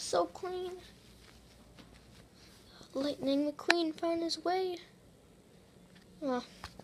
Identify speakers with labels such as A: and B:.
A: So clean. Lightning McQueen found his way. Oh.